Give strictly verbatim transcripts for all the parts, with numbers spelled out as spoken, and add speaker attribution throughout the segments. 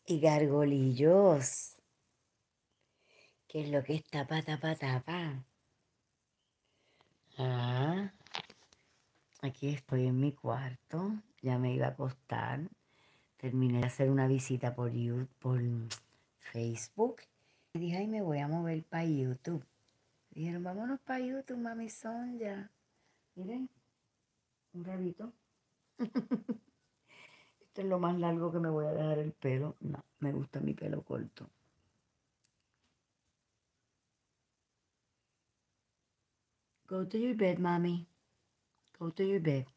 Speaker 1: y gargolillos. ¿Qué es lo que es tapa, tapa, tapa? Ah, aquí estoy en mi cuarto. Ya me iba a acostar. Terminé de hacer una visita por, YouTube, por Facebook. Y dije, ay, me voy a mover para YouTube. Dijeron, vámonos para YouTube, mami Sonja. Miren, un rabito. Esto es lo más largo que me voy a dejar el pelo. No, me gusta mi pelo corto. Go to your bed, mami. Go to your bed.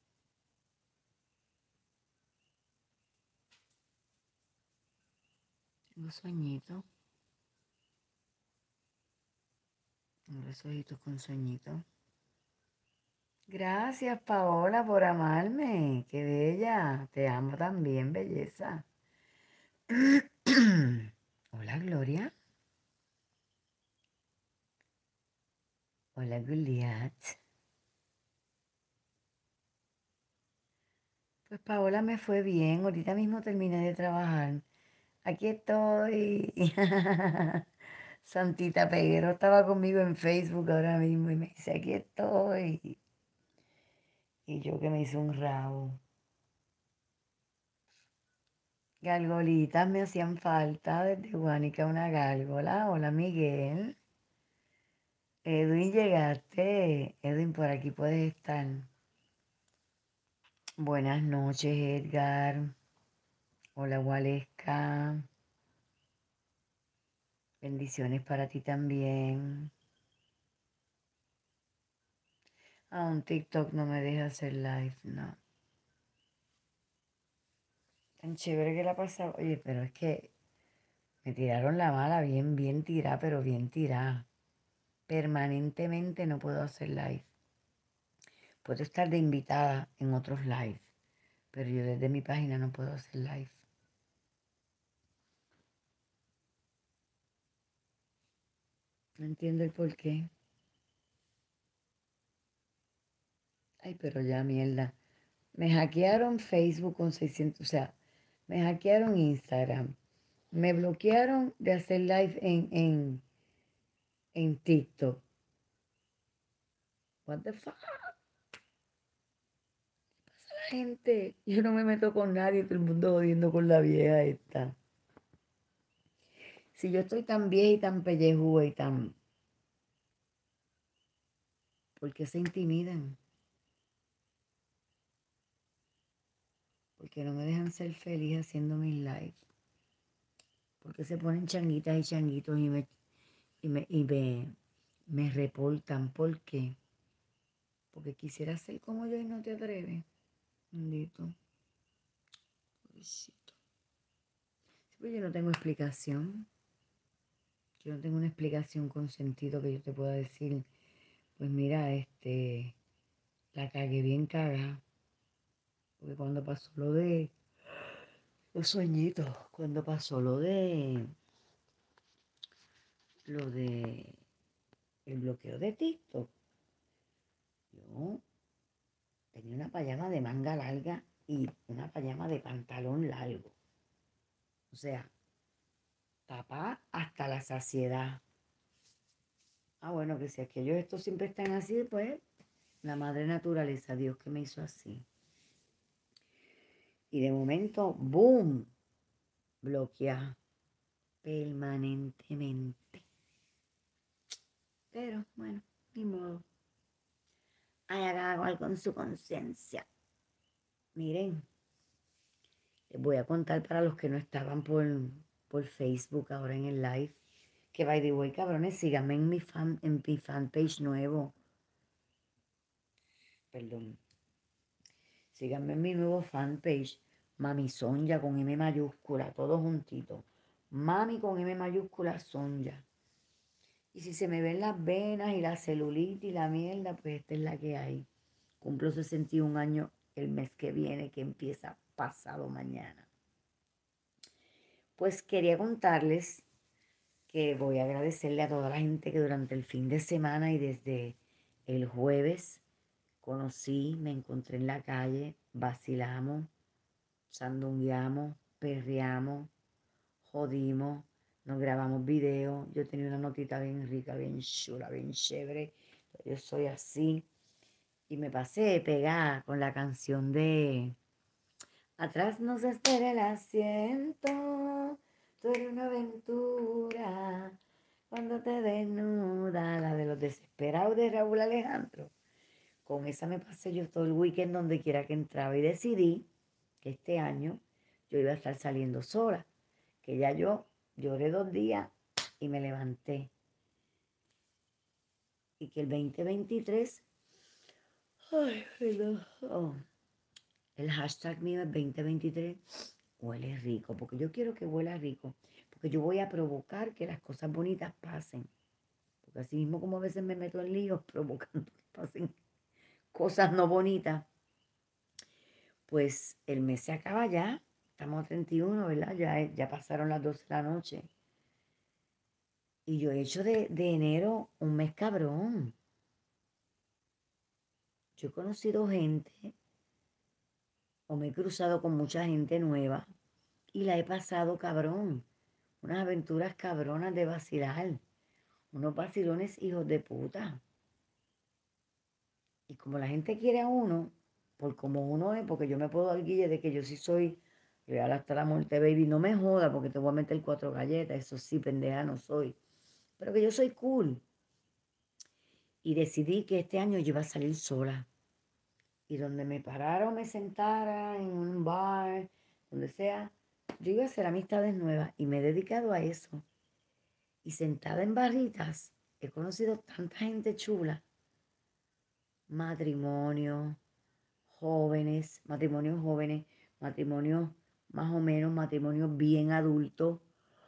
Speaker 1: Tengo sueñito. Tengo los ojitos con sueñito. Gracias, Paola, por amarme. Qué bella. Te amo también, belleza. Hola, Gloria. Hola, Goliath. Pues Paola me fue bien. Ahorita mismo terminé de trabajar. Aquí estoy. Santita Peguero estaba conmigo en Facebook ahora mismo y me dice, aquí estoy. Y yo que me hice un rabo. Gargolitas me hacían falta desde Guánica una gárgola. Hola, Miguel. Edwin, llegaste. Edwin, por aquí puedes estar. Buenas noches, Edgar. Hola, Waleska. Bendiciones para ti también. Ah, un TikTok no me deja hacer live, no. Tan chévere que la pasaba. Oye, pero es que me tiraron la mala, bien, bien tirada, pero bien tirada. Permanentemente no puedo hacer live. Puedo estar de invitada en otros live, pero yo desde mi página no puedo hacer live. No entiendo el por qué. Ay, pero ya mierda. Me hackearon Facebook con seiscientos, o sea, me hackearon Instagram. Me bloquearon de hacer live en, en, en TikTok. What the fuck? Pasa la gente. Yo no me meto con nadie, todo el mundo jodiendo con la vieja esta. Si yo estoy tan vieja y tan pellejúa y tan... ¿Por qué se intimidan? ¿Por qué no me dejan ser feliz haciendo mis lives? ¿Por qué se ponen changuitas y changuitos y me, y me, y me, me reportan? ¿Por qué? Porque quisiera ser como yo y no te atreves. Bendito. Pobrecito. Sí, pues yo no tengo explicación. Yo no tengo una explicación con sentido que yo te pueda decir, pues mira, este, la cagué bien cagada. Porque cuando pasó lo de los sueñitos, cuando pasó lo de lo de el bloqueo de TikTok, yo tenía una pijama de manga larga y una pijama de pantalón largo. O sea, tapar hasta la saciedad. Ah, bueno, que si aquellos estos siempre están así, pues la madre naturaleza, Dios que me hizo así. Y de momento, ¡boom! Bloquea permanentemente. Pero bueno, ni modo. Haga algo con su conciencia. Miren, les voy a contar para los que no estaban por, por Facebook ahora en el live. Que by the way, cabrones, síganme en mi fan, en mi fanpage nuevo. Perdón. Síganme en mi nuevo fanpage. Mami Sonja con M mayúscula, todo juntito. Mami con M mayúscula, Sonja. Y si se me ven las venas y la celulitis y la mierda, pues esta es la que hay. Cumplo sesenta y un años el mes que viene, que empieza pasado mañana. Pues quería contarles que voy a agradecerle a toda la gente que durante el fin de semana y desde el jueves conocí, me encontré en la calle, vacilamos, sandungueamos, perreamos, jodimos, nos grabamos videos. Yo tenía una notita bien rica, bien chula, bien chévere. Yo soy así. Y me pasé pegada con la canción de Atrás nos espera el asiento, tú eres una aventura, cuando te desnuda, la de los desesperados de Raúl Alejandro. Con esa me pasé yo todo el weekend donde quiera que entraba y decidí que este año yo iba a estar saliendo sola, que ya yo lloré dos días y me levanté. Y que el veinte veintitrés, ay, perdón, oh, el hashtag mío es veinte veintitrés, huele rico, porque yo quiero que huela rico, porque yo voy a provocar que las cosas bonitas pasen. Porque así mismo como a veces me meto en líos provocando que pasen cosas no bonitas, pues el mes se acaba ya. Estamos a treinta y uno, ¿verdad? Ya, ya pasaron las doce de la noche. Y yo he hecho de, de enero un mes cabrón. Yo he conocido gente o me he cruzado con mucha gente nueva y la he pasado cabrón. Unas aventuras cabronas de vacilar. Unos vacilones hijos de puta. Y como la gente quiere a uno, por como uno es, porque yo me puedo dar guille de que yo sí soy real hasta la muerte, baby. No me joda porque te voy a meter cuatro galletas. Eso sí, pendeja no soy. Pero que yo soy cool. Y decidí que este año yo iba a salir sola. Y donde me parara o me sentara, en un bar, donde sea, yo iba a hacer amistades nuevas. Y me he dedicado a eso. Y sentada en barritas, he conocido tanta gente chula. Matrimonios, jóvenes, matrimonios jóvenes, matrimonios más o menos, matrimonios bien adultos,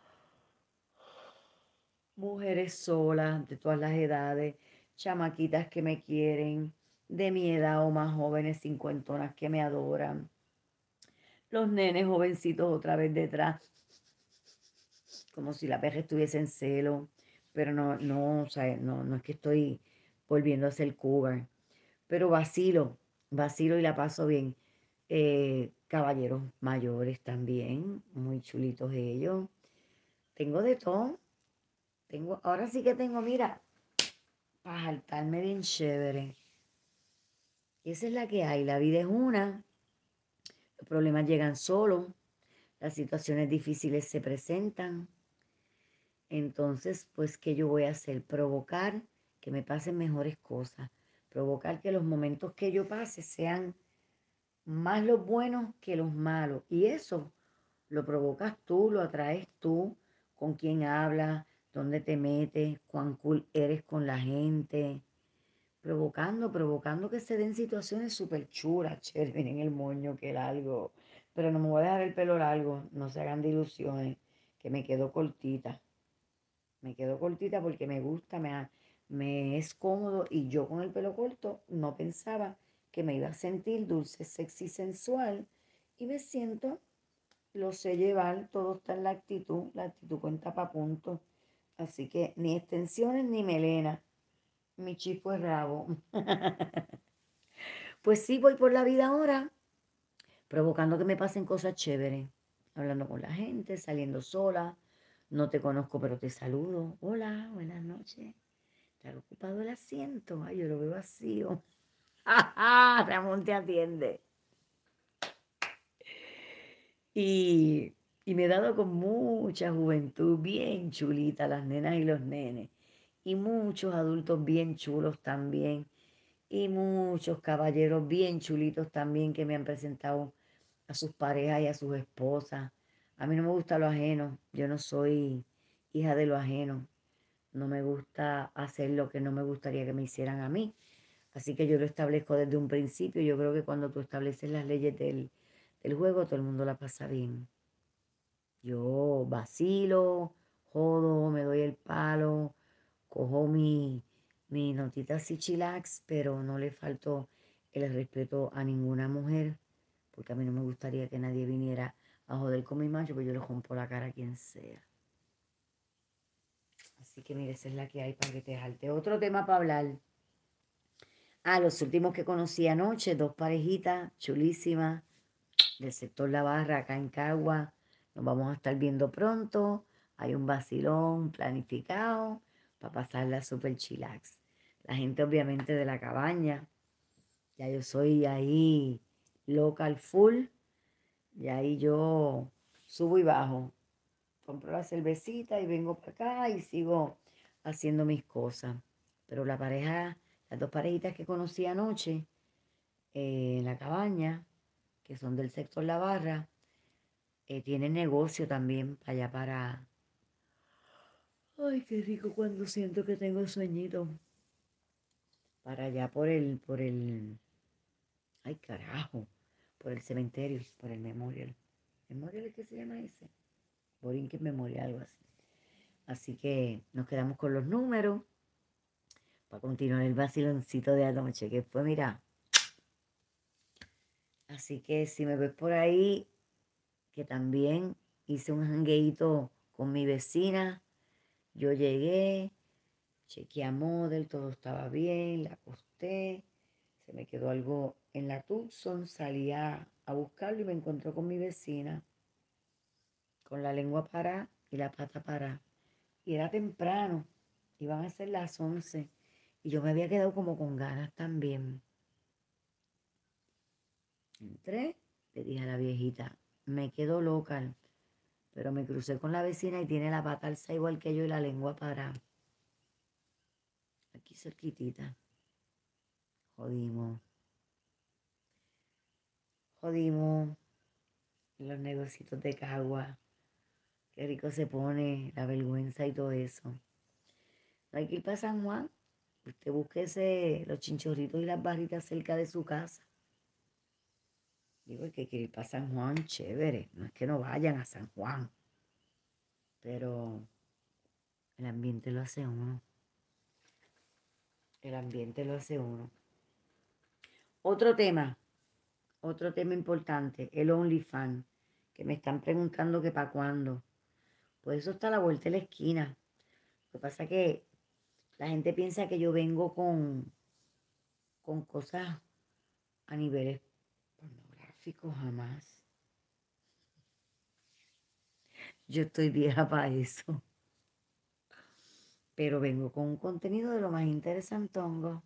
Speaker 1: mujeres solas de todas las edades, chamaquitas que me quieren, de mi edad o más jóvenes, cincuentonas que me adoran, los nenes jovencitos otra vez detrás, como si la perra estuviese en celo, pero no, no, o sea, no, no es que estoy volviendo a ser cougar, pero vacilo, vacilo y la paso bien. Eh, caballeros mayores también, muy chulitos ellos. Tengo de todo. Tengo, ahora sí que tengo, mira, para saltarme bien chévere. Esa es la que hay. La vida es una. Los problemas llegan solos. Las situaciones difíciles se presentan. Entonces, pues, ¿qué yo voy a hacer? Provocar que me pasen mejores cosas. Provocar que los momentos que yo pase sean más los buenos que los malos. Y eso lo provocas tú, lo atraes tú, con quién hablas, dónde te metes, cuán cool eres con la gente. Provocando, provocando que se den situaciones súper chulas, chévere, miren el moño, que largo. Pero no me voy a dejar el pelo largo, no se hagan de ilusiones, que me quedo cortita. Me quedo cortita porque me gusta, me, ha- me es cómodo y yo con el pelo corto no pensaba que me iba a sentir dulce, sexy, sensual y me siento, lo sé llevar, todo está en la actitud, la actitud cuenta pa' punto. Así que ni extensiones ni melena, mi chico es rabo. Pues sí, voy por la vida ahora, provocando que me pasen cosas chéveres, hablando con la gente, saliendo sola. No te conozco, pero te saludo. Hola, buenas noches. ¿Está ocupado el asiento? Ay, yo lo veo vacío. Ramón te atiende. Y, y me he dado con mucha juventud bien chulita, las nenas y los nenes. Y muchos adultos bien chulos también. Y muchos caballeros bien chulitos también que me han presentado a sus parejas y a sus esposas. A mí no me gusta lo ajeno. Yo no soy hija de lo ajeno. No me gusta hacer lo que no me gustaría que me hicieran a mí. Así que yo lo establezco desde un principio. Yo creo que cuando tú estableces las leyes del, del juego, todo el mundo la pasa bien. Yo vacilo, jodo, me doy el palo, cojo mi, mi notita así chilax, pero no le falto el respeto a ninguna mujer, porque a mí no me gustaría que nadie viniera a joder con mi macho, pues yo le rompo la cara a quien sea. Así que mire, esa es la que hay para que te jalte. Otro tema para hablar. Ah, los últimos que conocí anoche, dos parejitas chulísimas del sector La Barra, acá en Cagua. Nos vamos a estar viendo pronto. Hay un vacilón planificado para pasarla súper chillax. La gente obviamente de la cabaña. Ya yo soy ahí local full. Y ahí yo subo y bajo. Compro la cervecita y vengo para acá y sigo haciendo mis cosas. Pero la pareja, las dos parejitas que conocí anoche eh, en la cabaña, que son del sector La Barra, eh, tienen negocio también para allá para... Ay, qué rico cuando siento que tengo sueñito. Para allá por el, por el... Ay, carajo. Por el cementerio, por el memorial. ¿Memorial es que se llama ese? Borinquen Memorial, algo así. Así que nos quedamos con los números para continuar el vaciloncito de anoche, que fue, mira. Así que si me ves por ahí, que también hice un jangueíto con mi vecina, yo llegué, chequeé a Model, todo estaba bien, la acosté, se me quedó algo en la Tucson, salí a, a buscarlo y me encontró con mi vecina, con la lengua parada y la pata parada. Y era temprano, iban a ser las once, y yo me había quedado como con ganas también. Entré, le dije a la viejita, me quedo local, pero me crucé con la vecina y tiene la pata alza igual que yo y la lengua parada. Aquí cerquitita. Jodimos. Jodimos los negocios de Cagua. Qué rico se pone la vergüenza y todo eso. No hay que ir para San Juan. Usted búsquese los chinchorritos y las barritas cerca de su casa. Digo, es que hay que ir para San Juan, chévere. No es que no vayan a San Juan. Pero el ambiente lo hace uno. El ambiente lo hace uno. Otro tema, otro tema importante, el OnlyFans, que me están preguntando que para cuándo. Pues eso está a la vuelta de la esquina. Lo que pasa es que la gente piensa que yo vengo con, con cosas a niveles pornográficos, jamás. Yo estoy vieja para eso. Pero vengo con un contenido de lo más interesantongo.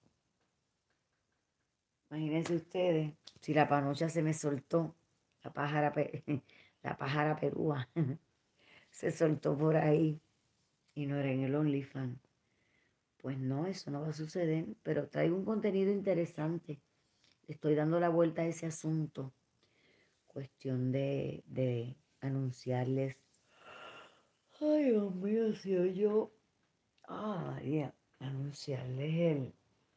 Speaker 1: Imagínense ustedes, si la panocha se me soltó, la pájara, pe- la pájara perúa, se soltó por ahí y no era en el OnlyFans. Pues no, eso no va a suceder, pero traigo un contenido interesante. Le estoy dando la vuelta a ese asunto. Cuestión de, de anunciarles. Ay, Dios mío, si hoy yo. Ah, María, anunciarles el.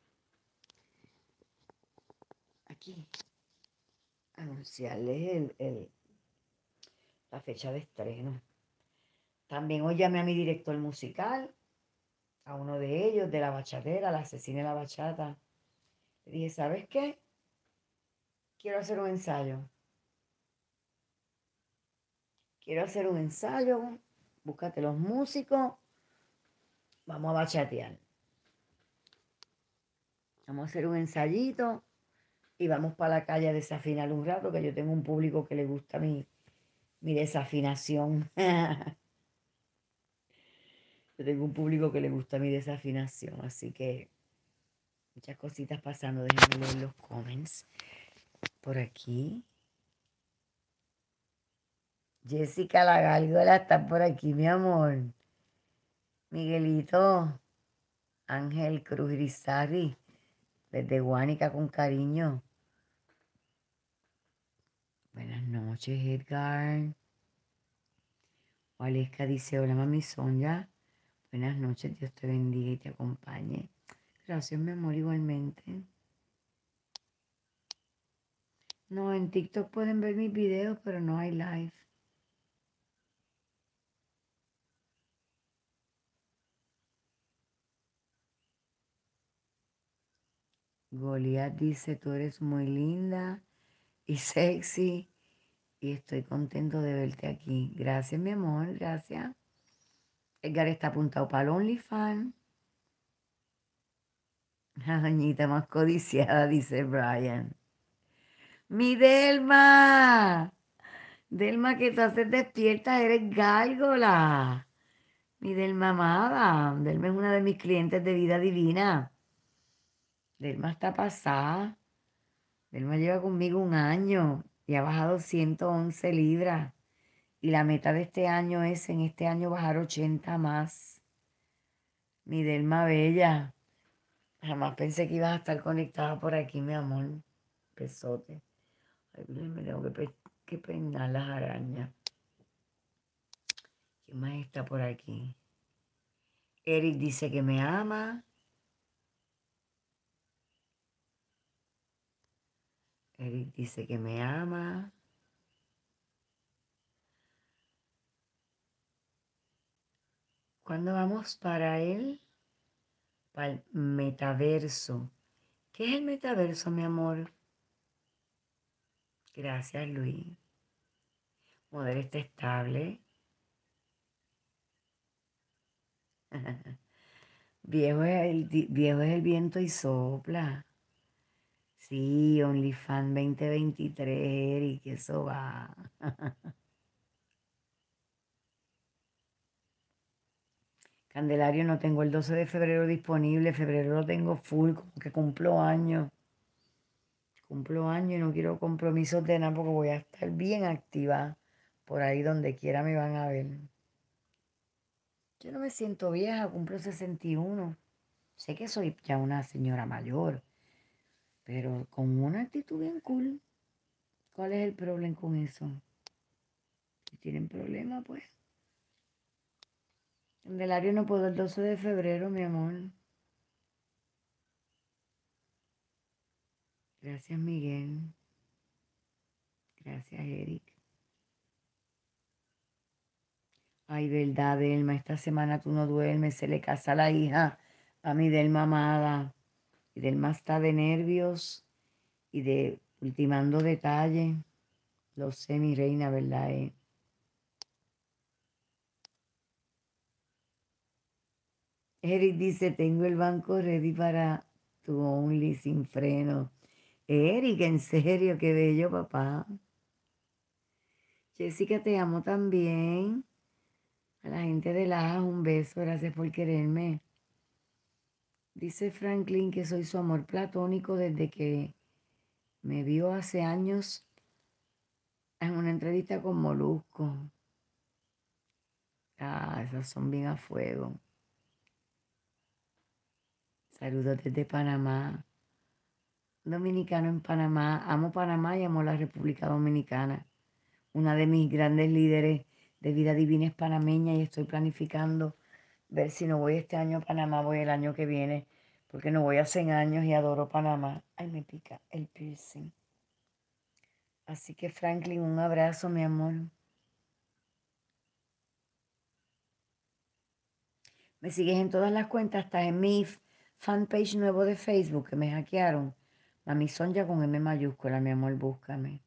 Speaker 1: Aquí. Anunciarles el, el, la fecha de estreno. También hoy llamé a mi director musical, a uno de ellos, de la bachatera, la asesina de la bachata. Le dije, ¿sabes qué? Quiero hacer un ensayo. Quiero hacer un ensayo. Búscate los músicos. Vamos a bachatear. Vamos a hacer un ensayito y vamos para la calle a desafinar un rato, que yo tengo un público que le gusta mi, mi desafinación. Yo tengo un público que le gusta mi desafinación, así que muchas cositas pasando. Déjenme leer los comments por aquí. Jessica la Gárgola está por aquí, mi amor. Miguelito, Ángel Cruz Irizarry, desde Guánica con cariño. Buenas noches, Edgar. Waleska dice, hola mami Sonia. Buenas noches, Dios te bendiga y te acompañe. Gracias, mi amor, igualmente. No, en TikTok pueden ver mis videos, pero no hay live. Goliat dice, tú eres muy linda y sexy y estoy contento de verte aquí. Gracias, mi amor, gracias. Edgar está apuntado para el OnlyFans. La doñita más codiciada, dice Brian. ¡Mi Delma! Delma, que tú haces despierta, eres gárgola. Mi Delma amada. Delma es una de mis clientes de vida divina. Delma está pasada. Delma lleva conmigo un año y ha bajado ciento once libras. Y la meta de este año es en este año bajar ochenta más. Mi Delma bella. Jamás pensé que ibas a estar conectada por aquí, mi amor. Besote. Ay, me tengo que, pe que peinar las arañas. ¿Quién más está por aquí? Eric dice que me ama. Eric dice que me ama. ¿Cuándo vamos para él? Para el metaverso. ¿Qué es el metaverso, mi amor? Gracias, Luis. Modelo está estable. Viejo es el, viejo es el viento y sopla. Sí, OnlyFans veinte veintitrés, Eric, eso va. Candelario, no tengo el doce de febrero disponible. Febrero lo tengo full, como que cumplo años. Cumplo años y no quiero compromisos de nada porque voy a estar bien activa. Por ahí donde quiera me van a ver. Yo no me siento vieja, cumplo sesenta y uno. Sé que soy ya una señora mayor, pero con una actitud bien cool. ¿Cuál es el problema con eso? Si tienen problema, pues. Candelario, no puedo el doce de febrero, mi amor. Gracias, Miguel. Gracias, Eric. Ay, verdad, Delma, esta semana tú no duermes, se le casa la hija a mi Delma amada. Y Delma está de nervios y de ultimando detalles. Lo sé, mi reina, ¿verdad? eh? Eric dice, tengo el banco ready para tu Only sin freno. Eric, en serio, qué bello, papá. Jessica, te amo también. A la gente de Lajas, un beso, gracias por quererme. Dice Franklin que soy su amor platónico desde que me vio hace años en una entrevista con Molusco. Ah, esas son bien a fuego. Saludos desde Panamá. Dominicano en Panamá. Amo Panamá y amo la República Dominicana. Una de mis grandes líderes de vida divina es panameña y estoy planificando ver si no voy este año a Panamá, voy el año que viene, porque no voy hace años y adoro Panamá. Ay, me pica el piercing. Así que Franklin, un abrazo, mi amor. Me sigues en todas las cuentas, estás en mi fanpage nuevo de Facebook que me hackearon. Mami Sonja con M mayúscula, mi amor, búscame.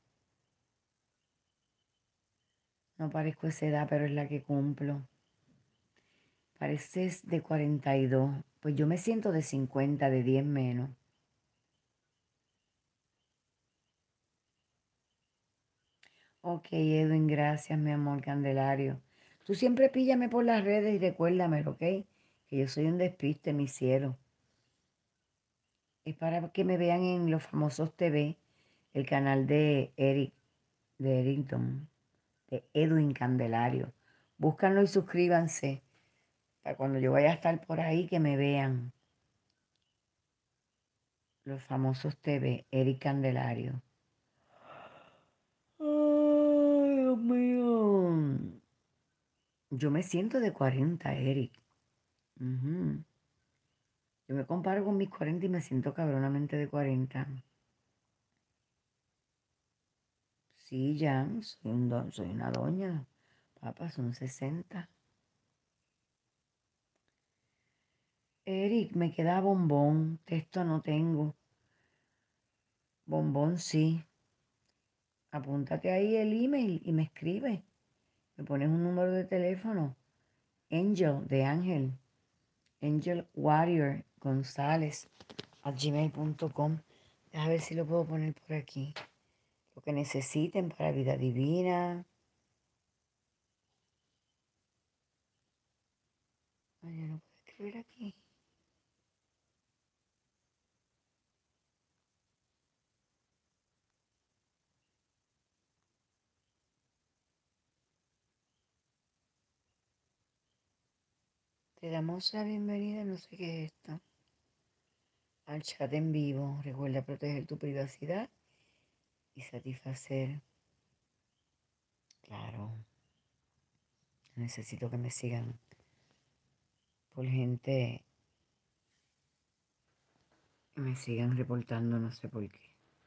Speaker 1: No parezco esa edad, pero es la que cumplo. Pareces de cuarenta y dos. Pues yo me siento de cincuenta, de diez menos. Ok, Edwin, gracias, mi amor Candelario. Tú siempre píllame por las redes y recuérdamelo, ¿ok? Que yo soy un despiste, mi cielo. Es para que me vean en Los Famosos T V, el canal de Eric, de Ericton, de Edwin Candelario. Búscanlo y suscríbanse para cuando yo vaya a estar por ahí que me vean. Los Famosos T V, Eric Candelario. Ay, Dios mío. Yo me siento de cuarenta, Eric. Ujú. Yo me comparo con mis cuarenta y me siento cabronamente de cuarenta. Sí, ya, soy, un don- soy una doña. Papá, son sesenta. Eric, me queda bombón. Texto no tengo. Bombón sí. Apúntate ahí el email y me escribe. Me pones un número de teléfono. Angel, de Ángel. Angel Warrior González a gmail punto com. A ver si lo puedo poner por aquí. lo que necesiten para vida divina. Ay, yo no puedo escribir aquí. Te damos la bienvenida, no sé qué es esto, al chat en vivo. Recuerda proteger tu privacidad y satisfacer. Claro, necesito que me sigan por gente que me sigan reportando, no sé por qué.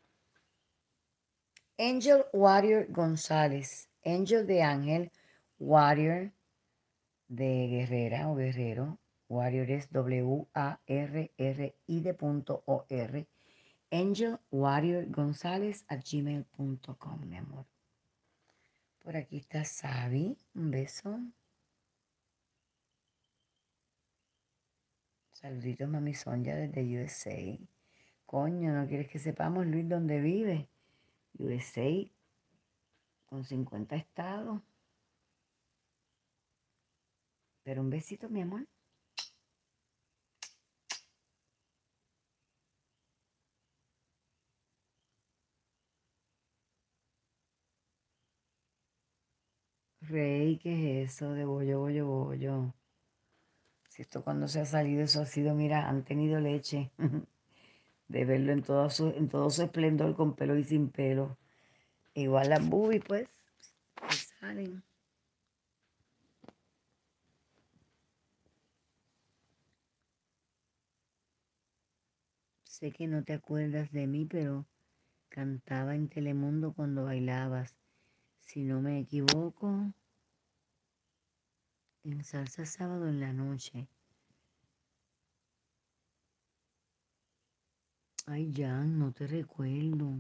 Speaker 1: Angel Warrior González. Angel de Ángel, Warrior de guerrera o guerrero. Warrior es W A R R I de punto O R. Angel Warrior González a gmail punto com, mi amor. Por aquí está Sabi. Un beso. Saluditos, mami Sonja desde U S A. Coño, ¿no quieres que sepamos, Luis, dónde vive? U S A con cincuenta estados. Pero un besito, mi amor. Rey, ¿qué es eso de bollo, bollo, bollo? Si esto cuando se ha salido, eso ha sido, mira, han tenido leche de verlo en todo su, en todo su esplendor, con pelo y sin pelo. Igual las boobies, pues, pues salen. Sé que no te acuerdas de mí, pero cantaba en Telemundo cuando bailabas. Si no me equivoco, en Salsa Sábado en la noche. Ay, Jan, no te recuerdo.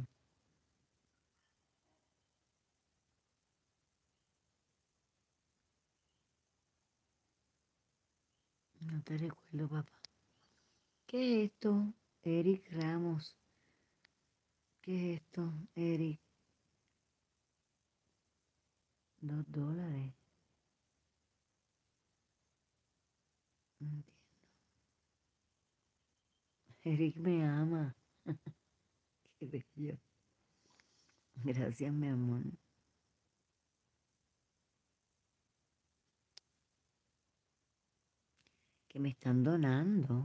Speaker 1: No te recuerdo, papá. ¿Qué es esto? Eric Ramos. ¿Qué es esto, Eric? Dos dólares. No entiendo. Eric me ama. Qué bello. Gracias, mi amor. Que me están donando.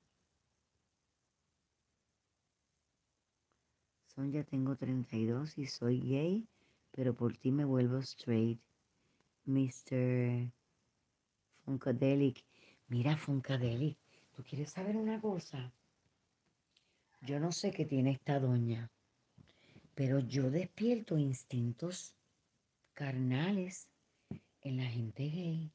Speaker 1: Son ya tengo treinta y dos y soy gay, pero por ti me vuelvo straight. mister Funkadelic. Mira, Funkadelic, ¿tú quieres saber una cosa? Yo no sé qué tiene esta doña, pero yo despierto instintos carnales en la gente gay.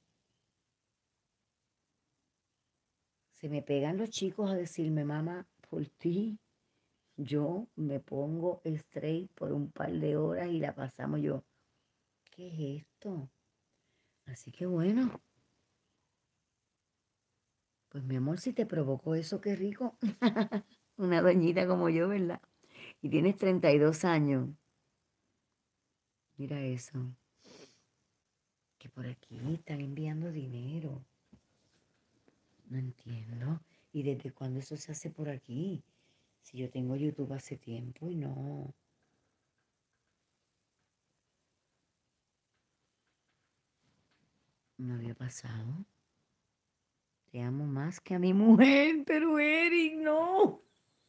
Speaker 1: Se me pegan los chicos a decirme, mamá, por ti, yo me pongo straight por un par de horas y la pasamos yo. ¿Qué es esto? Así que bueno, pues mi amor, si te provocó eso, qué rico. Una doñita como yo, ¿verdad? Y tienes treinta y dos años. Mira eso. Que por aquí están enviando dinero. No entiendo. ¿Y desde cuándo eso se hace por aquí? Si yo tengo YouTube hace tiempo y no, no había pasado. Te amo más que a mi mujer, pero Eric, no.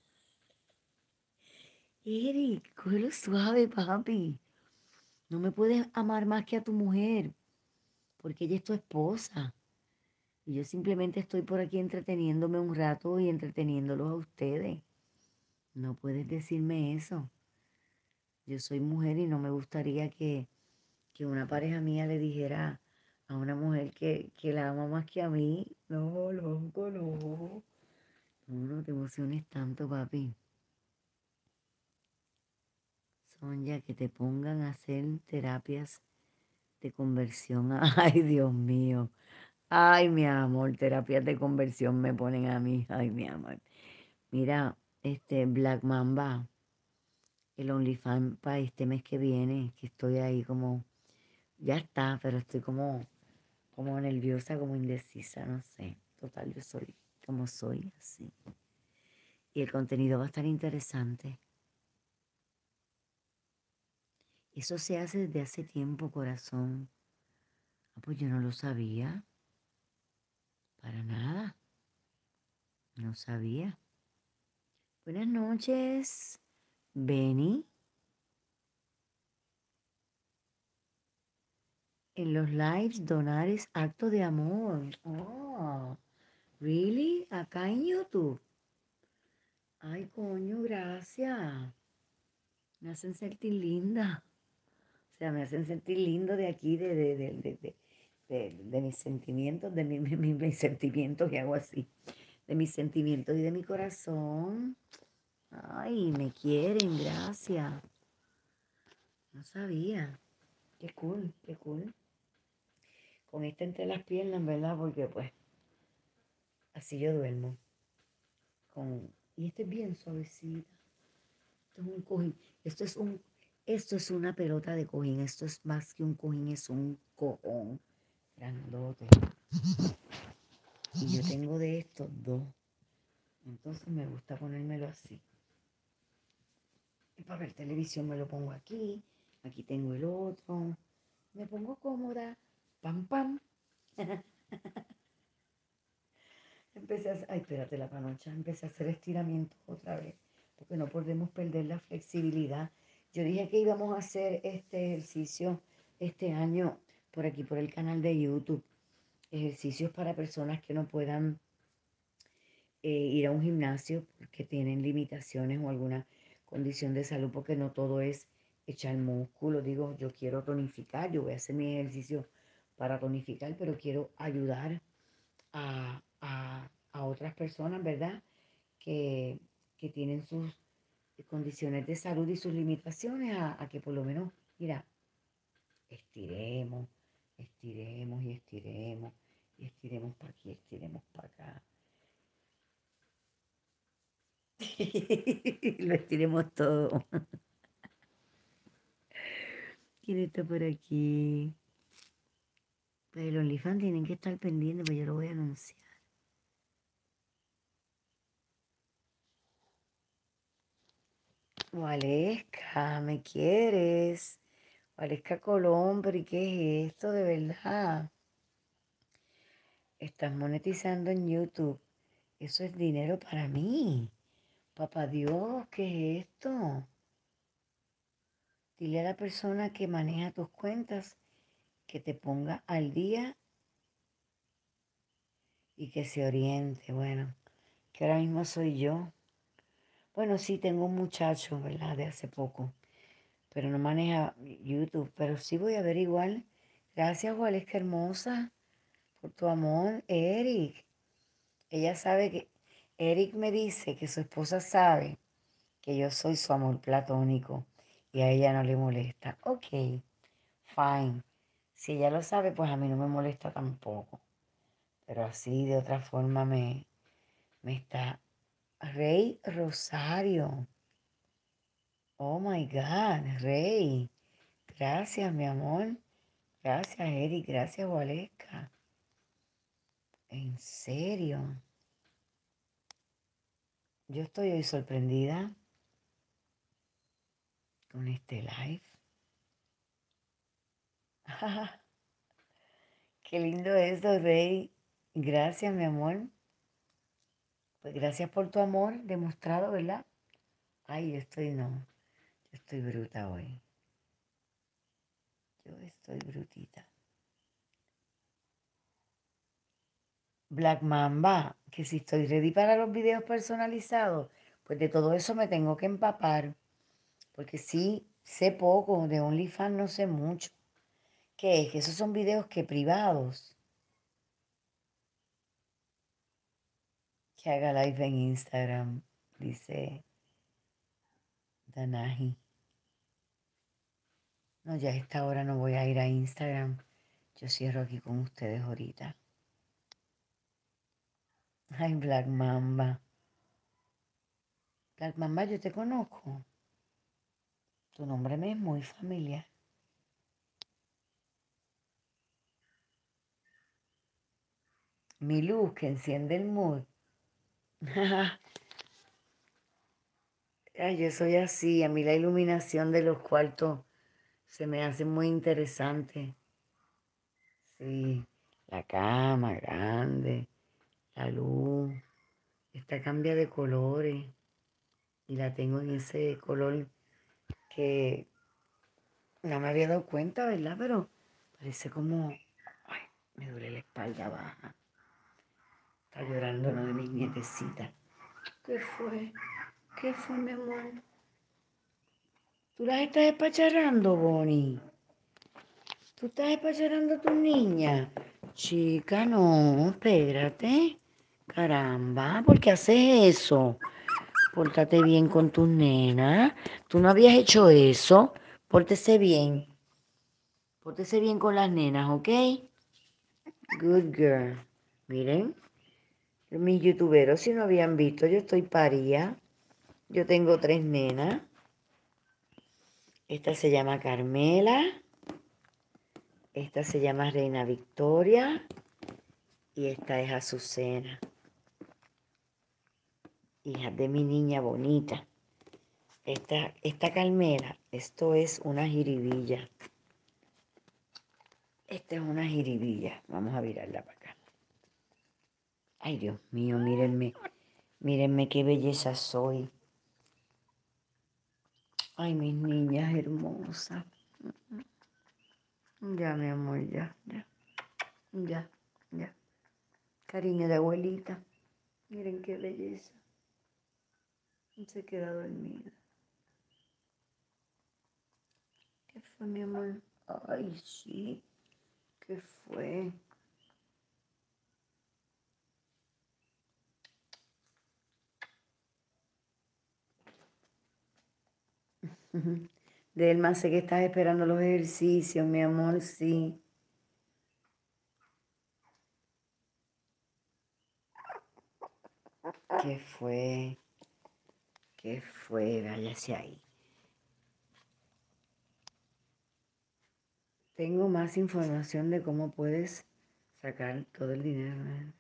Speaker 1: Eric, cógelo suave, papi. No me puedes amar más que a tu mujer, porque ella es tu esposa. Y yo simplemente estoy por aquí entreteniéndome un rato y entreteniéndolos a ustedes. No puedes decirme eso. Yo soy mujer y no me gustaría que, que una pareja mía le dijera a una mujer que, que la ama más que a mí. No, loco, no. No, no te emociones tanto, papi. Son ya que te pongan a hacer terapias de conversión. Ay, Dios mío. Ay, mi amor, terapias de conversión me ponen a mí. Ay, mi amor. Mira, este Black Mamba, el OnlyFans para este mes que viene, que estoy ahí como, ya está, pero estoy como, como nerviosa, como indecisa, no sé. Total, yo soy como soy, así. Y el contenido va a estar interesante. Eso se hace desde hace tiempo, corazón. Ah, pues yo no lo sabía, para nada, no sabía. Buenas noches, Benny. En los lives donar es acto de amor. Oh, really? Acá en YouTube. Ay, coño, gracias. Me hacen sentir linda. O sea, me hacen sentir lindo de aquí, de, de, de, de, de, de- de mis sentimientos, de mi- mi- mi- mis sentimientos que hago así. De mis sentimientos y de mi corazón. Ay, me quieren, gracias. No sabía. Qué cool, qué cool. Con esta entre las piernas, ¿verdad? Porque pues así yo duermo. Con... Y este es bien suavecita. Esto es un cojín. Esto es un... Esto es una pelota de cojín. Esto es más que un cojín, es un cojón grandote. Y yo tengo de estos dos. Entonces me gusta ponérmelo así. Y para ver televisión me lo pongo aquí. Aquí tengo el otro. Me pongo cómoda. Pam, pam. Empecé a hacer, ay, espérate la panocha, empecé a hacer estiramientos otra vez, porque no podemos perder la flexibilidad. Yo dije que íbamos a hacer este ejercicio este año por aquí, por el canal de YouTube. Ejercicios para personas que no puedan eh, ir a un gimnasio porque tienen limitaciones o alguna condición de salud, porque no todo es echar músculo. Digo, yo quiero tonificar, yo voy a hacer mi ejercicio para tonificar, pero quiero ayudar a, a- a otras personas, ¿verdad? Que, que tienen sus condiciones de salud y sus limitaciones a, a que por lo menos, mira, estiremos, estiremos y estiremos, y estiremos para aquí, estiremos para acá. Lo estiremos todo. ¿Quién está por aquí? Pero el OnlyFans tienen que estar pendientes, pues yo lo voy a anunciar. Waleska, ¿me quieres? Waleska Colón, pero ¿y qué es esto de verdad? Estás monetizando en YouTube. Eso es dinero para mí. Papá Dios, ¿qué es esto? Dile a la persona que maneja tus cuentas que te ponga al día y que se oriente. Bueno, que ahora mismo soy yo. Bueno, sí, tengo un muchacho, ¿verdad? De hace poco, pero no maneja YouTube. Pero sí voy a averiguar. Gracias, Waleska hermosa, por tu amor, Eric. Ella sabe que... Eric me dice que su esposa sabe que yo soy su amor platónico y a ella no le molesta. Ok, fine. Si ella lo sabe, pues a mí no me molesta tampoco. Pero así de otra forma me, me está... Rey Rosario. Oh my God, Rey. Gracias, mi amor. Gracias, Eric. Gracias, Waleska. En serio. Yo estoy hoy sorprendida con este live. Qué lindo eso, Rey. Gracias, mi amor. Pues gracias por tu amor demostrado, ¿verdad? Ay, yo estoy, no, yo estoy bruta hoy. Yo estoy brutita. Black Mamba, que si estoy ready para los videos personalizados, pues de todo eso me tengo que empapar. Porque sí, sé poco, de OnlyFans no sé mucho. ¿Qué es? Que esos son videos que privados. Que haga live en Instagram, dice Danahi. No, ya a esta hora no voy a ir a Instagram. Yo cierro aquí con ustedes ahorita. Ay, Black Mamba. Black Mamba, yo te conozco. Tu nombre me es muy familiar. Mi luz que enciende el mood. Ay, yo soy así. A mí la iluminación de los cuartos se me hace muy interesante. Sí, la cama grande, la luz. Esta cambia de colores. Y la tengo en ese color que no me había dado cuenta, ¿verdad? Pero parece como... Ay, me duele la espalda baja. Está llorando uno de mis nietecitas. ¿Qué fue? ¿Qué fue, mi amor? ¿Tú las estás espacharrando, Bonnie? ¿Tú estás espacharrando a tu niña? Chica, no, espérate. Caramba, ¿por qué haces eso? Pórtate bien con tus nenas. Tú no habías hecho eso. Pórtese bien. Pórtese bien con las nenas, ¿ok? Good girl. Miren, mis youtuberos, si no habían visto, yo estoy paría. Yo tengo tres nenas. Esta se llama Carmela. Esta se llama Reina Victoria. Y esta es Azucena. Hija de mi niña bonita. Esta, esta Carmela, esto es una jiribilla. Esta es una jiribilla. Vamos a virarla para acá. Ay, Dios mío, mírenme. Mírenme qué belleza soy. Ay, mis niñas hermosas. Ya, mi amor, ya, ya. Ya, ya. Cariño de abuelita. Miren qué belleza. Se queda dormida. ¿Qué fue, mi amor? Ay, sí. ¿Qué fue? Delma, sé que estás esperando los ejercicios, mi amor, sí. ¿Qué fue? ¿Qué fue? Váyase ahí. Tengo más información de cómo puedes sacar todo el dinero, ¿eh?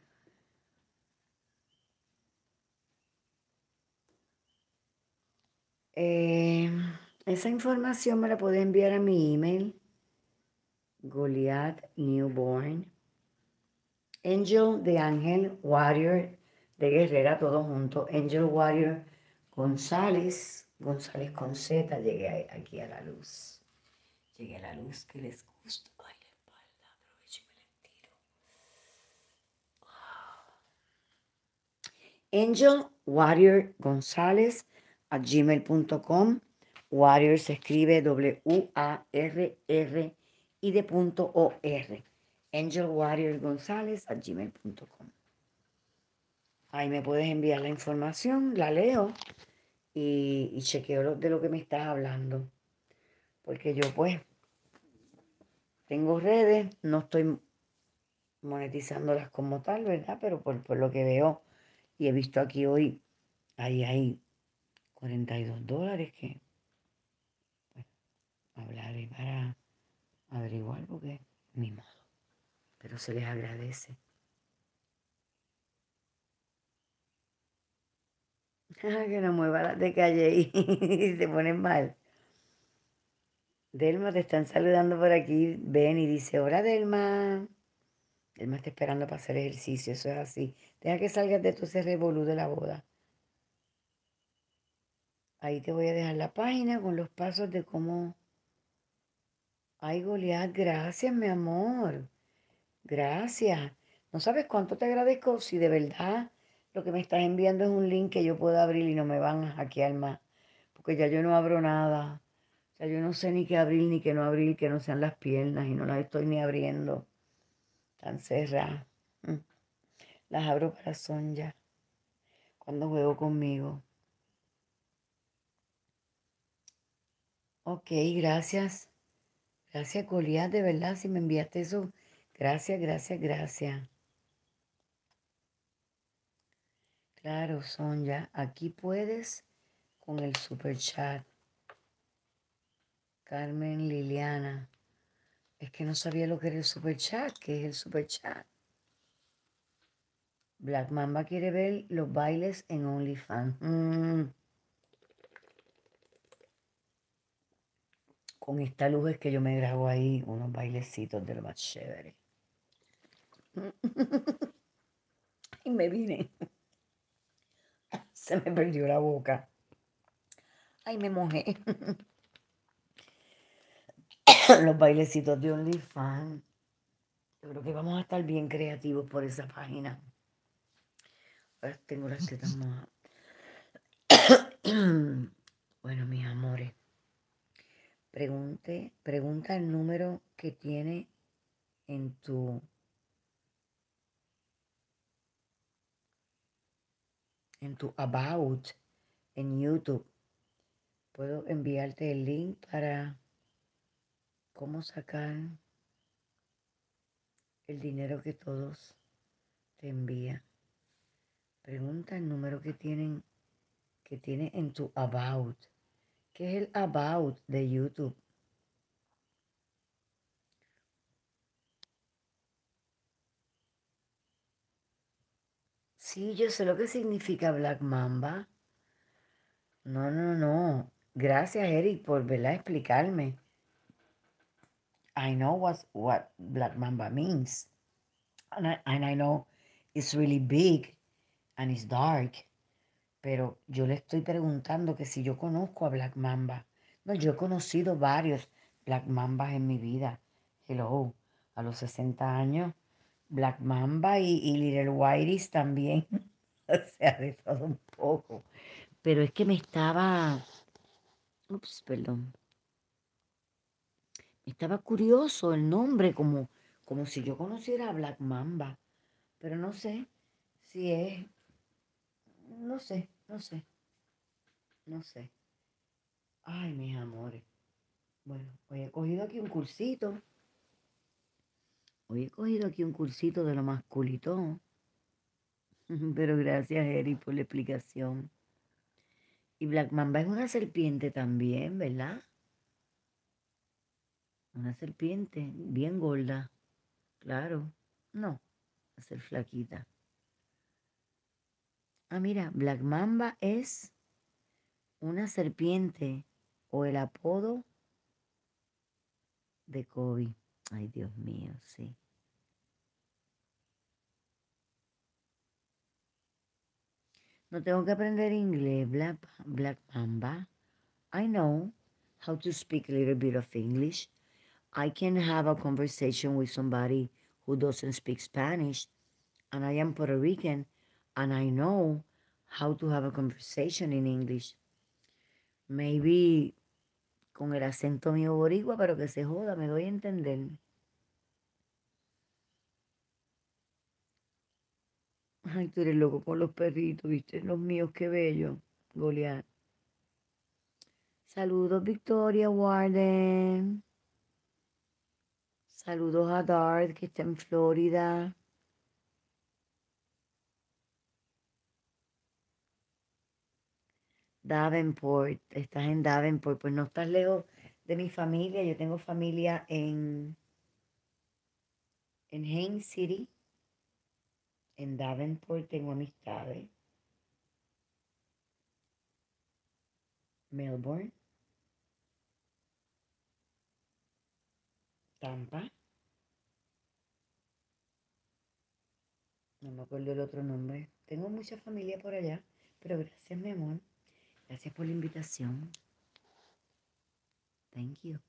Speaker 1: Eh, esa información me la puedes enviar a mi email, Goliath Newborn, Angel de Ángel, Warrior de Guerrera, todo junto, Angel Warrior González, González con Z, llegué aquí a la luz, llegué a la luz que les gusta. Ay, la espalda, aprovecho y me la tiro. Angel Warrior González a gmail punto com. Warrior se escribe W A R R y de punto O R. Angel Warrior González a gmail punto com. Ahí me puedes enviar la información, la leo y, y chequeo lo, de lo que me estás hablando. Porque yo pues tengo redes, no estoy monetizándolas como tal, ¿verdad? Pero por, por lo que veo y he visto aquí hoy, ahí hay cuarenta y dos dólares que pues, hablaré para averiguar porque ni modo. Pero se les agradece. Que no mueva las de calle y se ponen mal. Delma, te están saludando por aquí. Ven y dice, hola Delma. Delma está esperando para hacer ejercicio, eso es así. Deja que salgas de tu ese revolú de la boda. Ahí te voy a dejar la página con los pasos de cómo... Ay, Goliat, gracias, mi amor. Gracias. No sabes cuánto te agradezco si de verdad lo que me estás enviando es un link que yo pueda abrir y no me van a hackear más. Porque ya yo no abro nada. O sea, yo no sé ni qué abrir ni qué no abrir, que no sean las piernas y no las estoy ni abriendo. Están cerradas. Mm. Las abro para Sonja cuando juego conmigo. Ok, gracias. Gracias, Goliat, de verdad, si me enviaste eso. Gracias, gracias, gracias. Claro, Sonja, aquí puedes con el super chat. Carmen Liliana. Es que no sabía lo que era el super chat. ¿Qué es el super chat? Black Mamba quiere ver los bailes en OnlyFans. Mm. Con esta luz es que yo me grabo ahí unos bailecitos de lo más chévere. Y me vine. Se me perdió la boca. Ay, me mojé. Los bailecitos de OnlyFans. Yo creo que vamos a estar bien creativos por esa página. Ahora tengo las tetas mojadas. Bueno, mis amores. Pregunte, pregunta el número que tiene en tu en tu about en YouTube. Puedo enviarte el link para cómo sacar el dinero que todos te envían. Pregunta el número que tienen que tiene en tu about. ¿Qué es el about de YouTube? Sí, yo sé lo que significa Black Mamba. No, no, no. Gracias, Eric, por ¿verdad? Explicarme. I know what's, what Black Mamba means. And I, and I know it's really big and it's dark. Pero yo le estoy preguntando que si yo conozco a Black Mamba. No, yo he conocido varios Black Mambas en mi vida. Hello, a los sesenta años, Black Mamba y, y Little Whiteys también. O sea, de todo un poco. Pero es que me estaba... Ups, perdón. Estaba curioso el nombre, como, como si yo conociera a Black Mamba. Pero no sé si es... No sé, no sé, no sé. Ay, mis amores. Bueno, hoy he cogido aquí un cursito. Hoy he cogido aquí un cursito de lo masculito. Pero gracias, Eri, por la explicación. Y Black Mamba es una serpiente también, ¿verdad? Una serpiente bien gorda. Claro. No, va a ser flaquita. Ah, mira, Black Mamba es una serpiente o el apodo de Kobe. Ay, Dios mío, sí. No tengo que aprender inglés, Black, Black Mamba. I know how to speak a little bit of English. I can have a conversation with somebody who doesn't speak Spanish, and I am Puerto Rican, and I know how to have a conversation in English. Maybe con el acento mío boricua, pero que se joda, me doy a entender. Ay, tú eres loco con los perritos, ¿viste? Los míos, qué bello. Goliat. Saludos, Victoria Warden. Saludos a Dart, que está en Florida. Davenport, estás en Davenport, pues no estás lejos de mi familia. Yo tengo familia en, en Haines City, en Davenport tengo amistades. Melbourne, Tampa, no me acuerdo el otro nombre. Tengo mucha familia por allá, pero gracias, mi amor. Gracias por la invitación. Thank you.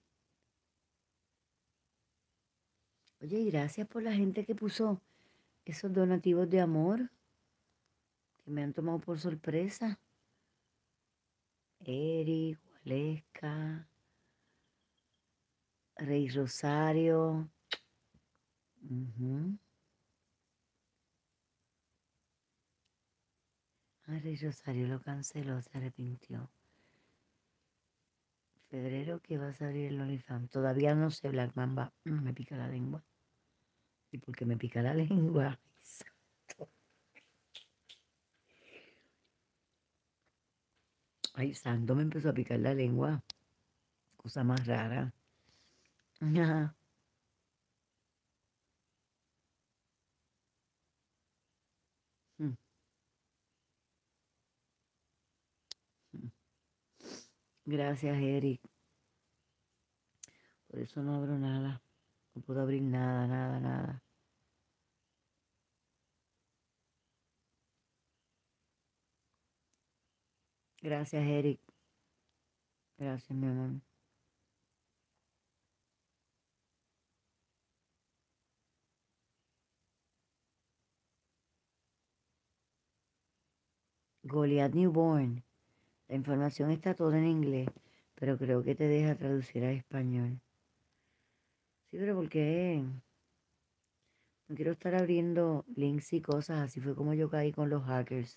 Speaker 1: Oye, y gracias por la gente que puso esos donativos de amor que me han tomado por sorpresa. Eric, Waleska, Rey Rosario. Uh-huh. Ah, Rey Rosario lo canceló, se arrepintió. Febrero que va a salir el OnlyFans. Todavía no sé, Black Mamba. Mm, me pica la lengua. ¿Y por qué me pica la lengua? Exacto. Ay, santo, me empezó a picar la lengua. Cosa más rara. Ajá. Mm, mm. Gracias, Eric. Por eso no abro nada. No puedo abrir nada, nada, nada. Gracias, Eric. Gracias, mi amor. Goliath Newborn. La información está toda en inglés, pero creo que te deja traducir a español. Sí, pero porque no quiero estar abriendo links y cosas. Así fue como yo caí con los hackers.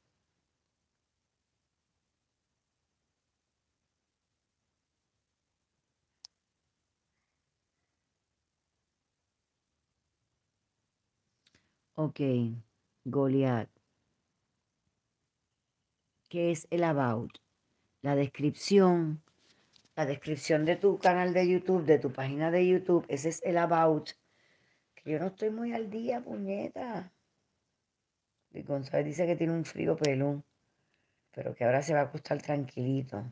Speaker 1: Ok, Goliath. ¿Qué es el about? La descripción. La descripción de tu canal de YouTube, de tu página de YouTube. Ese es el about. Que yo no estoy muy al día, puñeta. Y González dice que tiene un frío pelón, pero que ahora se va a acostar tranquilito.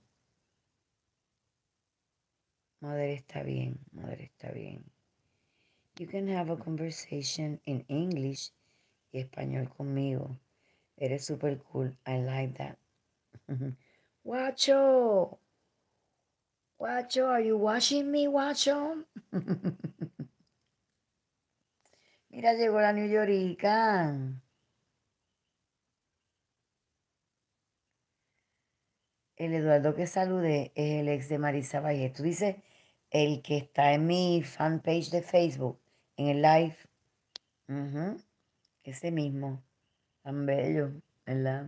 Speaker 1: Madre está bien, madre está bien. You can have a conversation in English y español conmigo. Eres super cool. I like that. Guacho. Guacho, are you watching me, guacho? Mira, llegó la New Yorican. El Eduardo que saludé es el ex de Marisa Valle. Tú dices el que está en mi fanpage de Facebook, en el live. Ujú, ese mismo. Tan bello, ¿verdad?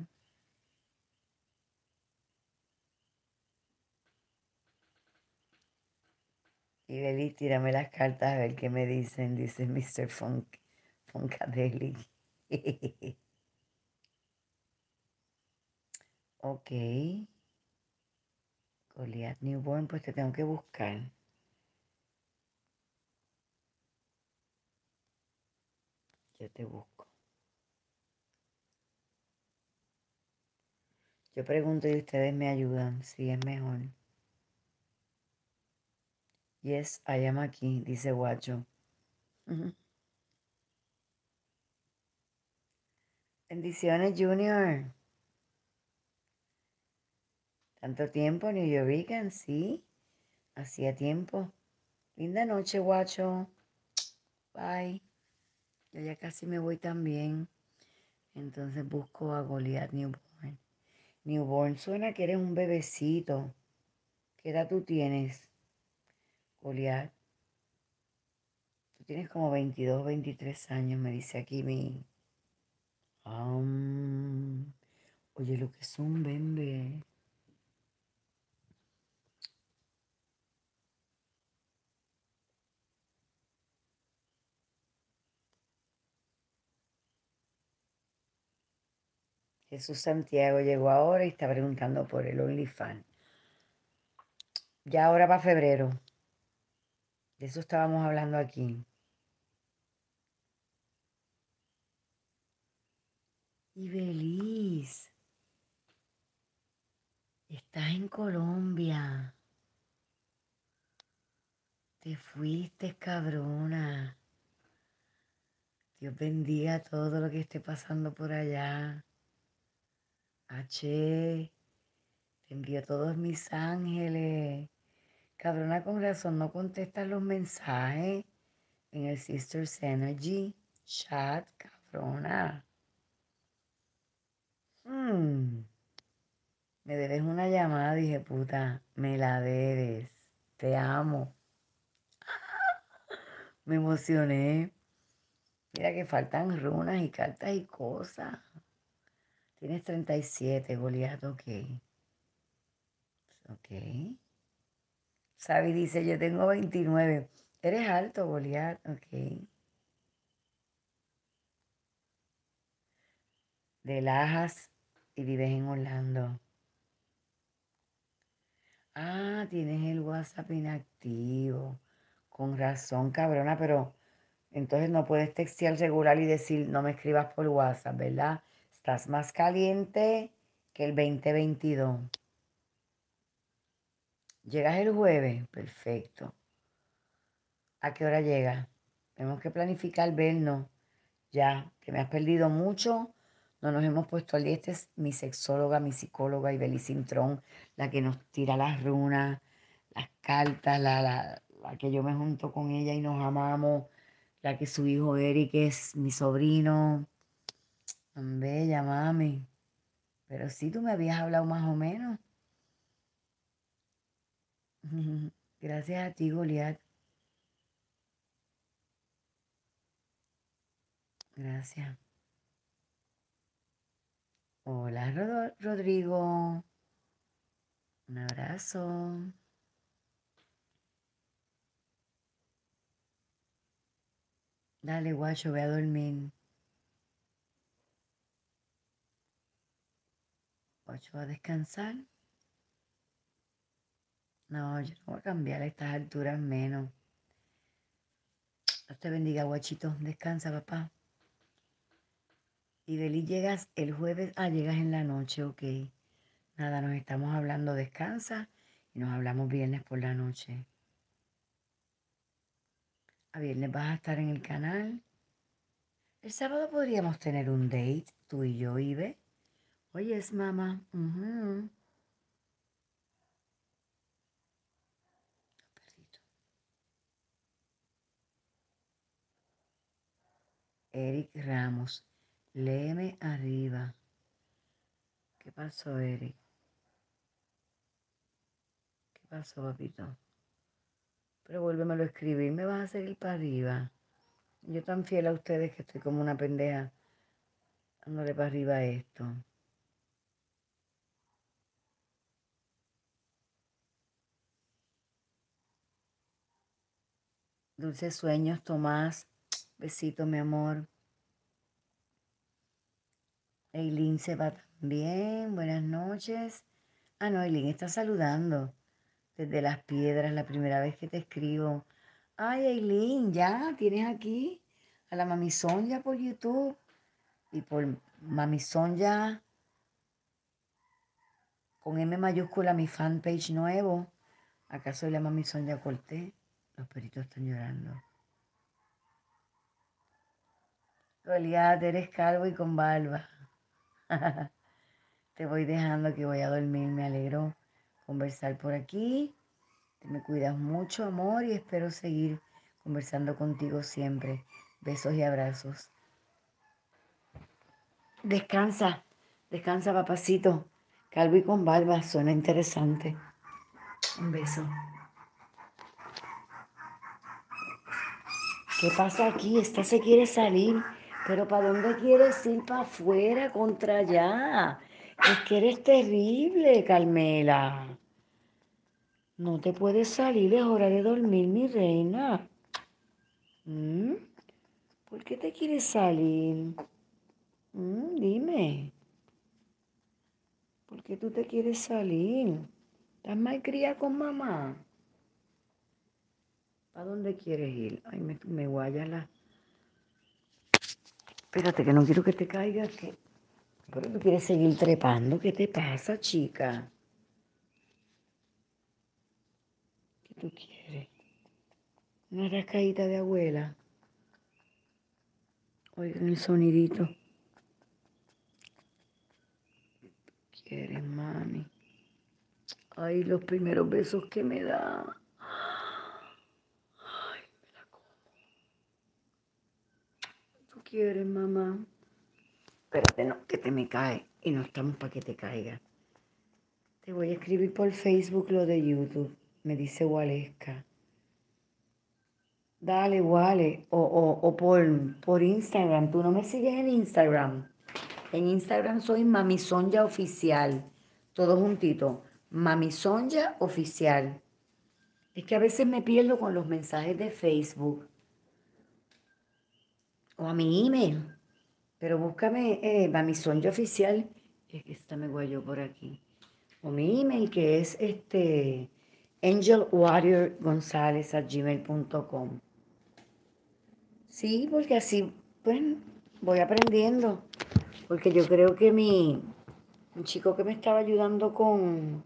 Speaker 1: Y Beli, tírame las cartas a ver qué me dicen, dice mister Funk, Funkadelic. Ok. Goliath Newborn, pues te tengo que buscar. Yo te busco. Yo pregunto y ustedes me ayudan, si es mejor. Yes, I am aquí, dice Guacho. Ujú. Bendiciones, Junior. Tanto tiempo, New Yorican, sí. Hacía tiempo. Linda noche, Guacho. Bye. Yo ya casi me voy también. Entonces busco a Goliath Newborn. Newborn suena que eres un bebecito. ¿Qué edad tú tienes, Goliath? Tú tienes como veintidós, veintitrés años, me dice aquí mi... Am, oye, lo que es un bebé. Jesús Santiago llegó ahora y está preguntando por el OnlyFans. Ya ahora va febrero. De eso estábamos hablando aquí. Y Beliz, estás en Colombia. Te fuiste, cabrona. Dios bendiga todo lo que esté pasando por allá. H, te envío todos mis ángeles. Cabrona, con razón no contestas los mensajes en el Sisters Energy chat, cabrona. Mm, me debes una llamada, dije, puta, me la debes. Te amo. Me emocioné. Mira que faltan runas y cartas y cosas. Tienes treinta y siete, Goliat, ok. Ok. Sabi dice, yo tengo veintinueve. Eres alto, Goliat, ok. De Lajas y vives en Orlando. Ah, tienes el WhatsApp inactivo. Con razón, cabrona, pero entonces no puedes textear regular y decir no me escribas por WhatsApp, ¿verdad? Estás más caliente que el veinte veintidós. ¿Llegas el jueves? Perfecto. ¿A qué hora llegas? Tenemos que planificar vernos. Ya, que me has perdido mucho. No nos hemos puesto al día. Esta es mi sexóloga, mi psicóloga, Ibeli Cintrón, la que nos tira las runas, las cartas, la, la, la que yo me junto con ella y nos amamos, la que su hijo Eric es mi sobrino. Tan bella, mami. Pero sí, tú me habías hablado más o menos. Gracias a ti, Goliat. Gracias. Hola, Rodo- Rodrigo. Un abrazo. Dale, guacho, ve a dormir. Guacho, va a descansar. No, yo no voy a cambiar a estas alturas menos. Dios te bendiga, guachito. Descansa, papá. Y Beli, llegas el jueves. Ah, llegas en la noche, ok. Nada, nos estamos hablando. Descansa y nos hablamos viernes por la noche. A viernes vas a estar en el canal. El sábado podríamos tener un date, tú y yo, Ibe. Oye, es mamá. Ujú. Perrito. Eric Ramos. Léeme arriba. ¿Qué pasó, Eric? ¿Qué pasó, papito? Pero vuélvemelo a escribir. ¿Me vas a seguir para arriba? Yo tan fiel a ustedes que estoy como una pendeja dándole para arriba a esto. Dulces sueños, Tomás. Besito, mi amor. Eileen se va también. Buenas noches. Ah, no, Eileen está saludando desde las piedras, la primera vez que te escribo. Ay, Eileen, ya tienes aquí a la Mami Sonja por YouTube y por Mami Sonja con M mayúscula mi fanpage nuevo. Acá soy la Mami Sonja Cortés. Los peritos están llorando. Goliat, eres calvo y con barba. Te voy dejando que voy a dormir. Me alegro conversar por aquí. Te me cuidas mucho, amor, y espero seguir conversando contigo siempre. Besos y abrazos. Descansa, descansa, papacito. Calvo y con barba, suena interesante. Un beso. ¿Qué pasa aquí? Esta se quiere salir. Pero ¿para dónde quieres ir? Para afuera, contra allá. Es que eres terrible, Carmela. No te puedes salir, es hora de dormir, mi reina. ¿Mm? ¿Por qué te quieres salir? ¿Mm? Dime. ¿Por qué tú te quieres salir? ¿Estás malcriada con mamá? ¿Para dónde quieres ir? Ay, me, me guaya la... Espérate, que no quiero que te caigas, que... Pero tú quieres seguir trepando. ¿Qué te pasa, chica? ¿Qué tú quieres? Una rascadita de abuela. Oigan el sonidito. ¿Quieres, mami? Ay, los primeros besos que me da. Ay, me la como. ¿Tú quieres, mamá? Espérate, no, que te me cae. Y no estamos para que te caiga. Te voy a escribir por Facebook lo de YouTube. Me dice Waleska. Dale, Wale. O, o, o por, por Instagram. Tú no me sigues en Instagram. En Instagram soy Mami Sonja Oficial. Todo juntito. Mami Sonja Oficial. Es que a veces me pierdo con los mensajes de Facebook. O a mi email. Pero búscame eh, Mami Sonja Oficial. Es que esta me guayó por aquí. o mi email que es este angelwarriorgonzalez a gmail punto com. Sí, porque así, bueno, voy aprendiendo. Porque yo creo que mi, un chico que me estaba ayudando con,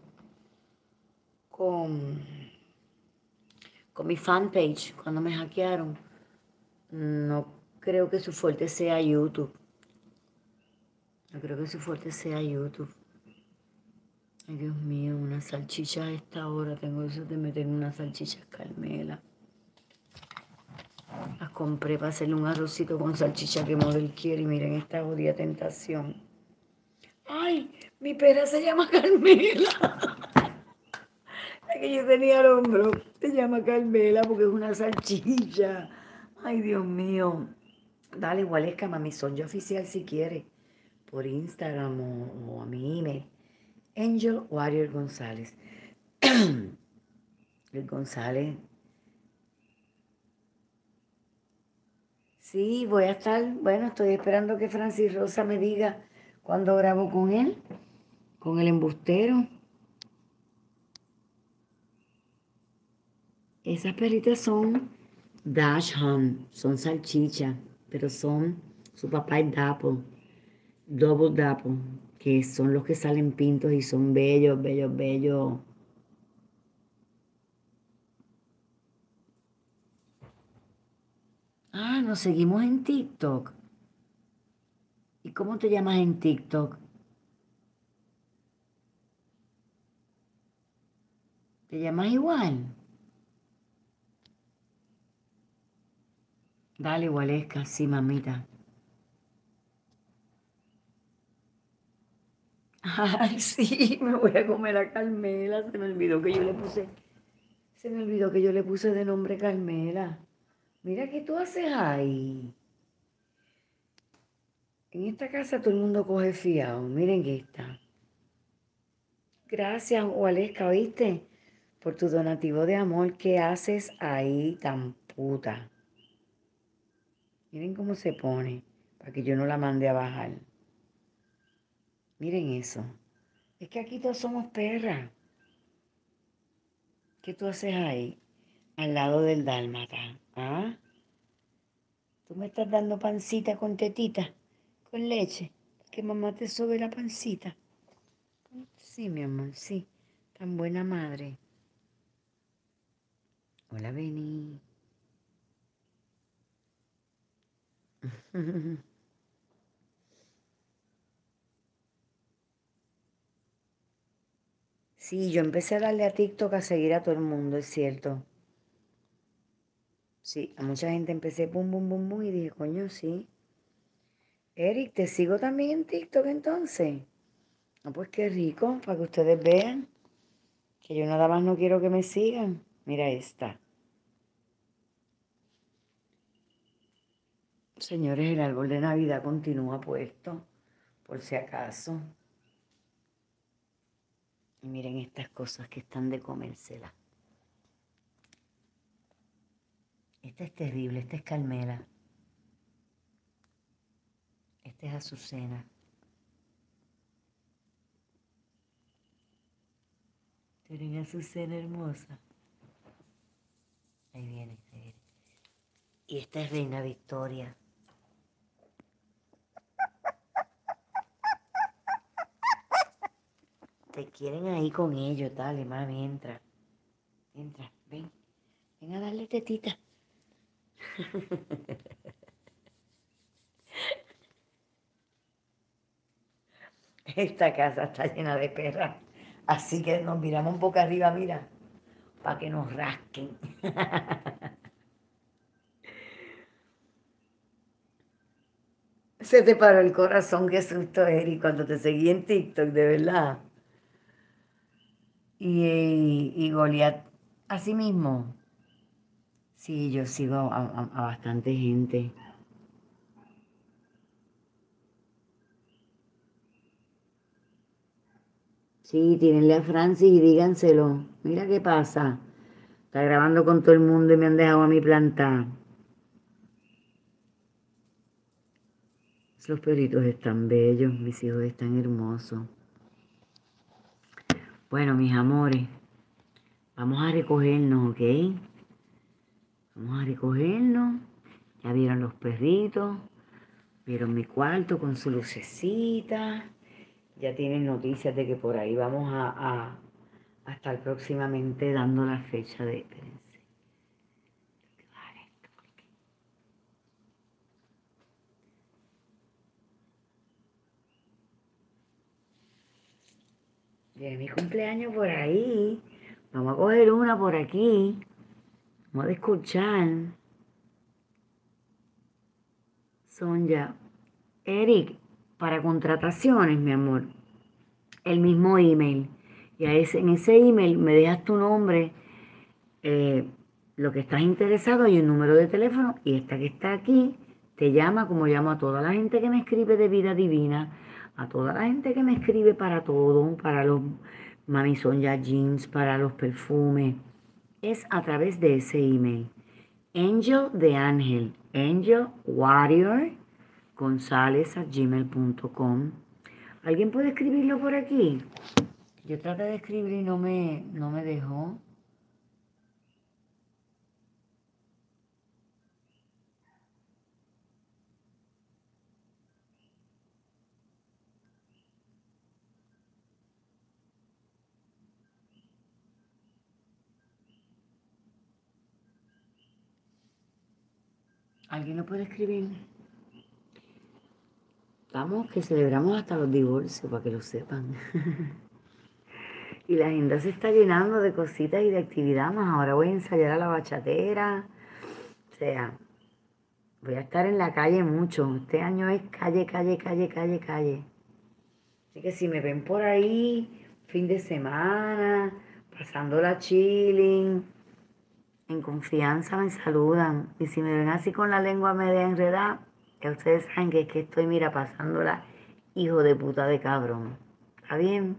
Speaker 1: con, con mi fanpage cuando me hackearon, no creo que su fuerte sea YouTube. No creo que su fuerte sea YouTube. Ay, Dios mío, una salchicha a esta hora. Tengo eso de meter unas salchichas Carmela. Las compré para hacerle un arrocito con salchicha que Model quiere. Y miren esta jodida tentación. ¡Ay! Mi perra se llama Carmela. La que yo tenía al hombro. Se llama Carmela porque es una salchicha. Ay, Dios mío. Dale, Gualesca, mami, son yo oficial si quiere. Por Instagram o, o a mi email. Angel Warrior González. El González. Sí, voy a estar, bueno, estoy esperando que Francis Rosa me diga cuándo grabo con él, con el embustero. Esas perritas son Dachshund, son salchichas, pero son, su papá es Dapple, Double Dapple, que son los que salen pintos y son bellos, bellos, bellos. Ah, nos seguimos en TikTok. ¿Y cómo te llamas en TikTok? ¿Te llamas igual? Dale, Gualesca, sí, mamita. Ay, sí, me voy a comer a Carmela. Se me olvidó que yo le puse, se me olvidó que yo le puse de nombre Carmela. Mira qué tú haces ahí. En esta casa todo el mundo coge fiado. Miren que está. Gracias, Waleska, ¿oíste? Por tu donativo de amor. ¿Qué haces ahí tan puta? Miren cómo se pone. Para que yo no la mande a bajar. Miren eso. Es que aquí todos somos perras. ¿Qué tú haces ahí? Al lado del dálmata. ¿Ah? Tú me estás dando pancita con tetita, con leche. Que mamá te sobe la pancita. Sí, mi amor, sí. Tan buena madre. Hola, Beni. Sí, yo empecé a darle a TikTok a seguir a todo el mundo, es cierto. Sí, a mucha gente empecé bum, bum, bum, bum y dije, coño, sí. Eric, ¿te sigo también en TikTok entonces? Ah, pues qué rico, para que ustedes vean que yo nada más no quiero que me sigan. Mira esta. Señores, el árbol de Navidad continúa puesto, por si acaso. Y miren estas cosas que están de comérsela. Esta es terrible, esta es Carmela. Esta es Azucena. Miren Azucena hermosa. Ahí viene, ahí viene. Y esta es Reina Victoria. Te quieren ahí con ellos, dale, mami, entra. Entra, ven. Ven a darle tetita. Esta casa está llena de perras. Así que nos miramos un poco arriba, mira, para que nos rasquen. Se te paró el corazón, qué susto, Eri, cuando te seguí en TikTok, de verdad. Y, y, y Goliat, así mismo. Sí, yo sigo a, a- a bastante gente. Sí, tírenle a Francis y díganselo. Mira qué pasa. Está grabando con todo el mundo y me han dejado a mi planta. Los perritos están bellos, mis hijos están hermosos. Bueno, mis amores, vamos a recogernos, ¿ok? Vamos a recogernos. Ya vieron los perritos, vieron mi cuarto con su lucecita. Ya tienen noticias de que por ahí vamos a, a, a estar próximamente dando la fecha de... Espérense. Viene mi cumpleaños por ahí. Vamos a coger una por aquí. Vamos a escuchar. Sonja. Eric, para contrataciones, mi amor, el mismo email. Y a ese, en ese email me dejas tu nombre, eh, lo que estás interesado y un número de teléfono. Y esta que está aquí te llama como llamo a toda la gente que me escribe de Vida Divina, a toda la gente que me escribe para todo, para los Mami Sonja jeans, para los perfumes. Es a través de ese email. Angel de Ángel, Angel Warrior González a gmail punto com. ¿Alguien puede escribirlo por aquí? Yo traté de escribir y no me, no me dejó. ¿Alguien lo puede escribir? Estamos que celebramos hasta los divorcios, para que lo sepan. Y la agenda se está llenando de cositas y de actividad más. Ahora voy a ensayar a la bachatera. O sea, voy a estar en la calle mucho. Este año es calle, calle, calle, calle, calle. Así que si me ven por ahí, fin de semana, pasándola chilling, en confianza me saludan. Y si me ven así con la lengua media enredada, ya ustedes saben que es que estoy, mira, pasándola, hijo de puta de cabrón. ¿Está bien?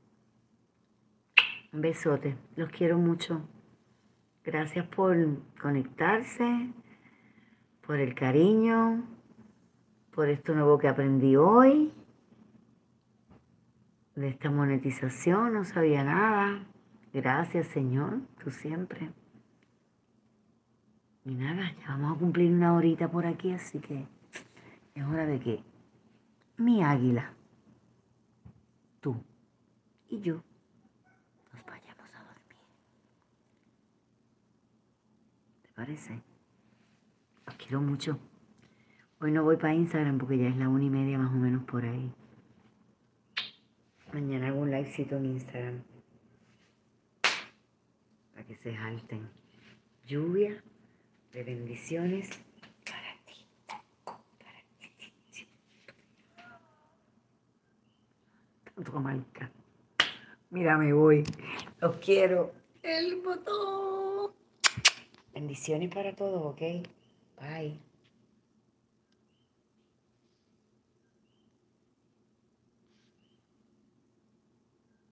Speaker 1: Un besote. Los quiero mucho. Gracias por conectarse, por el cariño, por esto nuevo que aprendí hoy. De esta monetización no sabía nada. Gracias, Señor, tú siempre. Y nada, ya vamos a cumplir una horita por aquí, así que es hora de que mi águila, tú y yo nos vayamos a dormir. ¿Te parece? Los quiero mucho. Hoy no voy para Instagram porque ya es la una y media más o menos por ahí. Mañana hago un livecito en Instagram para que se jalten. Lluvia de bendiciones para ti. Para ti. Tanto marca. Mira, me voy. Los quiero. El botón. Bendiciones para todos, ¿ok? Bye.